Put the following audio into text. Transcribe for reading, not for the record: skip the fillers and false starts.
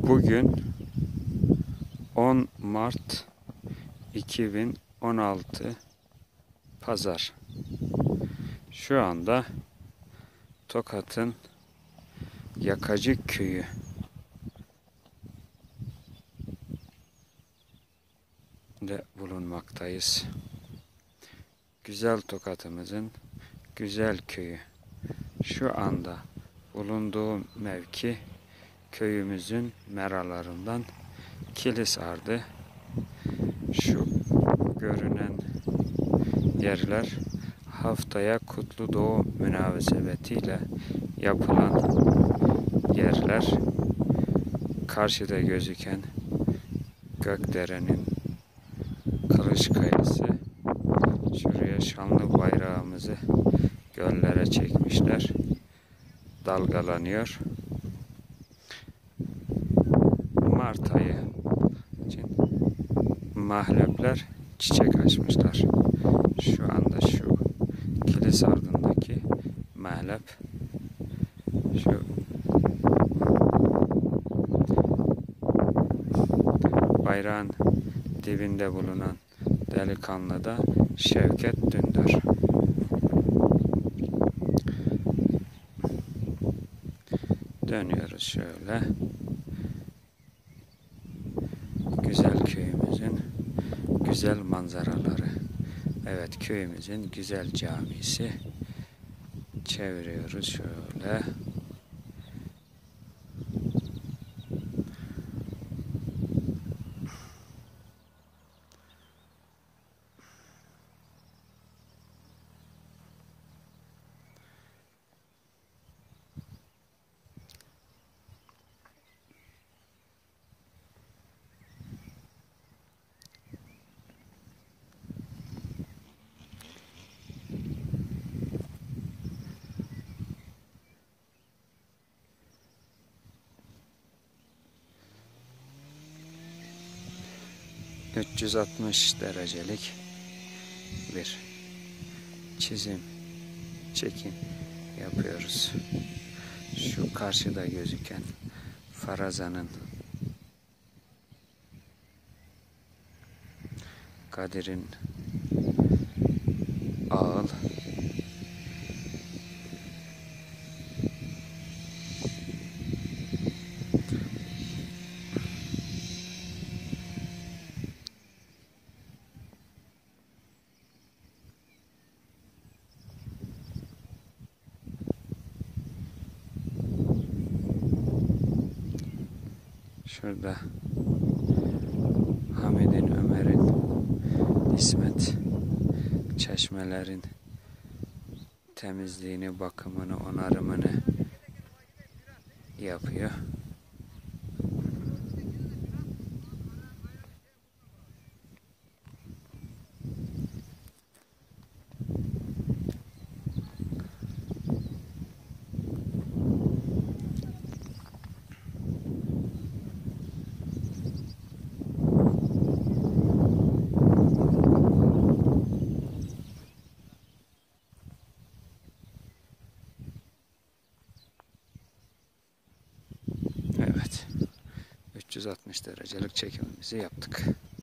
Bugün 10 Mart 2016 Pazar. Şu anda Tokat'ın Yakacık Köyü de bulunmaktayız. Güzel Tokat'ımızın güzel köyü. Şu anda bulunduğum mevki köyümüzün meralarından Kilisar'dı. Şu görünen yerler haftaya Kutlu Doğum münasebetiyle yapılan yerler. Karşıda gözüken Gökdere'nin Kılıçkayası. Şuraya şanlı bayrağımızı göllere çekmişler. Dalgalanıyor. Mart ayı için mahlepler çiçek açmışlar. Şu anda şu kilis ardındaki mahlep, şu bayrağın dibinde bulunan delikanlı da Şevket Dündar. Dönüyoruz şöyle. Güzel köyümüzün güzel manzaraları. Evet, köyümüzün güzel camisi. Çeviriyoruz şöyle. ...360 derecelik bir çekim yapıyoruz. Şu karşıda gözüken Farazan'ın Kadir'in Ağıl, şurada Hamid'in, Ömer'in, İsmet çeşmelerin temizliğini, bakımını, onarımını yapıyor. Evet, 360 derecelik çekimimizi yaptık.